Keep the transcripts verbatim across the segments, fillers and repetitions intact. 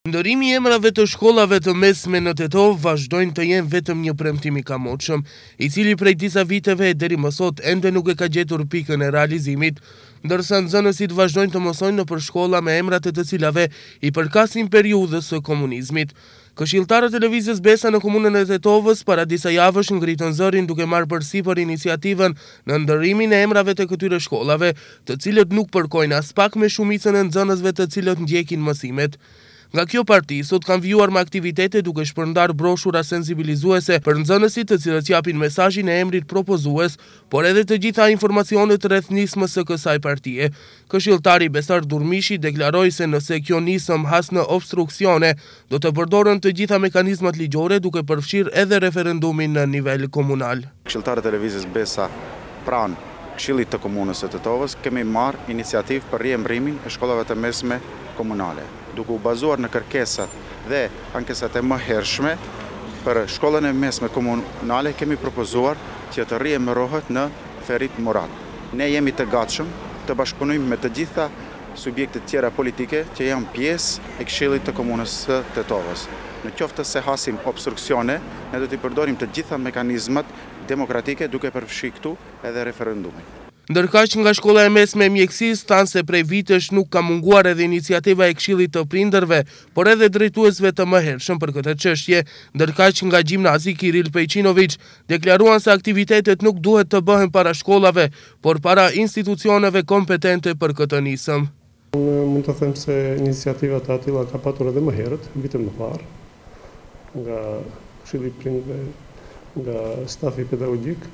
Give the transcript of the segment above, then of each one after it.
Ndërrimi i emrave të shkollave të mesme në Tetov vazhdojnë të jenë vetëm një premtim i kamotshëm, i cili prej disa viteve deri më sot ende nuk e ka gjetur pikën e realizimit, ndërsa nxënësit vazhdojnë të mësojnë në për shkolla me emrat e të cilave i përkasin periudhës së komunizmit. Këshilltarët e Lëvizjes Besa në komunën e Tetovës para disa javësh ngritën zërin duke marrë përsipër iniciativën në ndërrimin e emrave të këtyre shkollave, të cilët nuk përkojnë as pak me shumicën e nxënësve të cilët ndjekin mësimet. Nga kjo parti, sot kanë vijuar me aktivitete duke shpërndar broshura sensibilizuese për nxënësit të cilët japin mesazhin e emrit propozues, por edhe të gjitha informacionet rreth nismës së kësaj partie. Këshilltari Besar Durmishi deklaroi se nëse kjo nisëm has në obstruksione, do të përdoren të gjitha mekanizmat ligjore duke përfshirë edhe referendumin në nivel komunal. Këshilltarët e Lëvizjes Besa pranë Këshillit të Komunës së Tetovës kemi marrë iniciativë për riembrimin e shkollave të mesme komunale, duke u bazuar në kërkesat dhe ankesat e mëhershme. Për shkollën e mesme komunale kemi propozuar që të riemërohet në Ferit Murat. Ne jemi të gatshëm të bashkëpunojmë me të gjitha subjektet tjera politike që janë pjesë e Këshillit të Komunës së Tetovës. Në qoftë se hasim obstruksione, ne do t'i përdorim të gjitha mekanizmat demokratike duke përfshi këtu edhe referendumin. Ndërkaq nga shkolla e mesme e mjekësisë thanë se prej vitesh nuk ka munguar edhe iniciativa e Këshillit të Prindërve, por edhe drejtuesve të mëhershëm për këtë çështje, ndërkaq nga Gjimnazi Kiril Pejqinović deklaruan se aktivitetet nuk duhet të bëhen para shkollave, por para institucioneve kompetente për këtë nisëm. Unë mund të them se iniciativat e tilla ka patur edhe më herët, vitin më parë, nga Këshilli i Prindërve, nga stafi pedagogjik.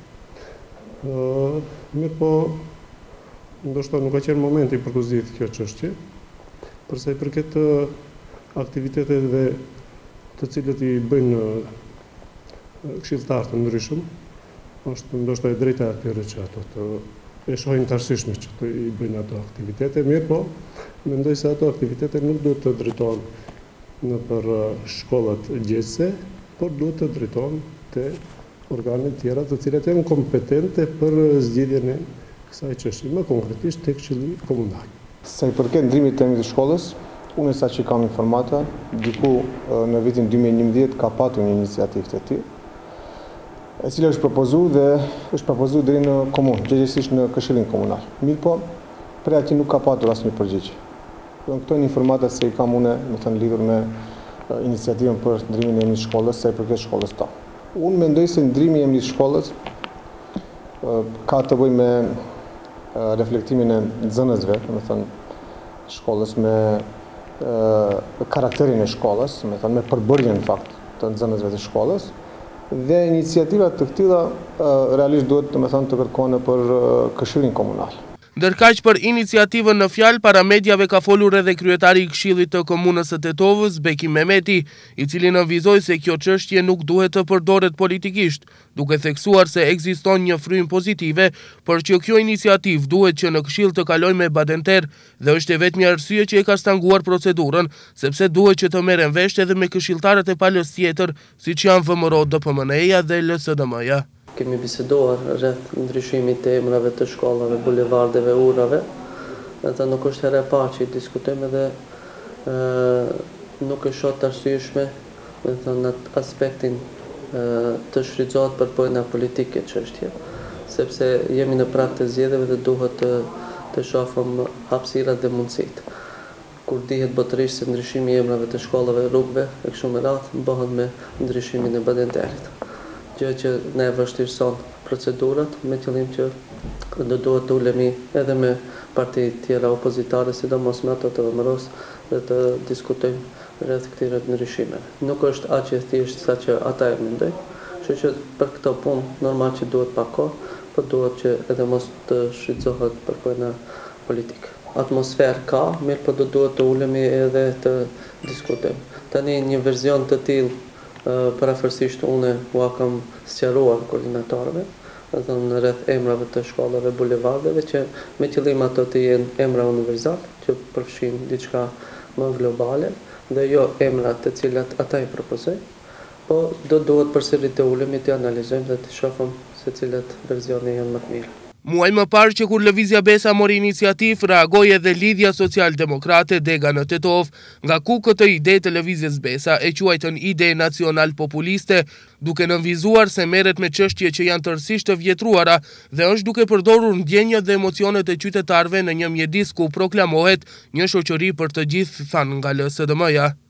Uh, mirë po, ndoshta nuk ka qenë momenti për të zgjidhur kjo çështje, përsa i përket uh, aktiviteteve të cilët i bëjnë uh, këshilltarë të ndryshëm, është ndoshta e drejta e tyre që ato të e shohin të arsyeshme që të i bëjnë ato aktivitete, mirë po, mendoj se ato aktivitete nuk duhet të drejtohen në për uh, shkollat gjese, por duhet të drejtohen te organet tjera të cilat janë kompetente për zgjidhjen e kësaj çështje, më konkretisht tek Këshilli Komunal. Sa i përket ndrimit të emrit të shkollës, unë sa që kam informata, diku në vitin dy mijë e njëmbëdhjetë ka patur një iniciativë të tillë, e cila është propozuar dhe është propozuar deri në komunë, gjithsesi në Këshillin Komunal. Mirë po, prej atij nuk ka patur asnjë përgjigje. Këto janë informata se i kam unë, më thënë, lidhur me iniciativën për ndrimin e emrit të shkollës, sa i përket shkollës tonë. Unë mendoj se ndrimi i emrit të shkollës ka të bëjë me reflektimin e nxënësve, do të thënë shkollës, me karakterin e shkollës, do të thënë me përbërjen në fakt të nxënësve të shkollës, dhe iniciativat të këtilla realisht duhet, do të thënë, të kërkohen për Këshillin Komunal. Ndërkaq për iniciativën në fjalë para mediave ka folur edhe kryetari i Këshillit të Komunës së Tetovës, Beki Mehmeti, i cili nënvizoi se kjo çështje nuk duhet të përdoret politikisht, duke theksuar se ekziston një frym pozitive, por që kjo iniciativë duhet që në Këshill të kalojë me badenter dhe është e vetmja arsye që e ka stanguar procedurën, sepse duhet që të merren vesh edhe me këshilltarët e palës tjetër, siç janë V M R O, D P M N-ja dhe L S D M-ja. Kemi biseduar rreth ndryshimit të emrave të shkollave, bulevardeve, urave. Ata nuk është herë e parë që diskutojmë dhe nuk është shumë të arsyeshme në aspektin e, të shfrytëzohet për pojna politike çështje, sepse jemi në prag të zgjedhjeve dhe duhet të, të shohim hapësirat dhe mundësitë. Kur dihet botërisht se ndryshimi i emrave të shkollave, rrugëve e kështu me radhë bëhen me ndryshimin e badenterit. Gjë që ne vështirëson procedurat, me qëllim që do duhet të ulemi edhe me parti tjera opozitare, sidomos me ato të V M R O-s, dhe të diskutojmë rreth këtyre ndryshimeve. Nuk është aq e thjeshtë sa që ata e mendojnë, kështu që për këtë punë normal që duhet pak kohë, por duhet që edhe mos të shfrytëzohet për pojna politike. Atmosferë ka, mirë po do duhet të ulemi edhe të diskutojmë. Tani një verzion të tillë parafërsisht unë u kam sqaruar koordinatorëve, në rreth emrave të shkollave, bulevardeve, që me qëllim ato të jenë emra universal, që përfshin diçka më globale, dhe jo emra të cilat ata i propozojnë, po do duhet përsëri të ulemi të analizojmë dhe të shohim se cilat versione janë më të mira. Muaj më parë që kur Lëvizja Besa mori iniciativë, reagoi edhe Lidhja Social-Demokrate Dega në Tetov, nga ku këtë ide të Lëvizjes Besa e quajtën ide nacional populiste, duke nënvizuar se merret me çështje që janë tërësisht të vjetruara dhe është duke përdorur ndjenjat dhe emocionet e qytetarëve në një mjedis ku proklamohet një shoqëri për të gjithë, thanë nga L S D M-ja.